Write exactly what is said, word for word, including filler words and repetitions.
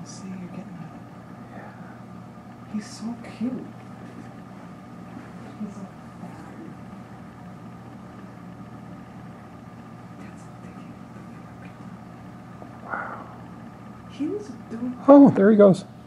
see, you're getting it. Yeah. He's so cute. He's a Wow. He was doing. Oh, there he goes.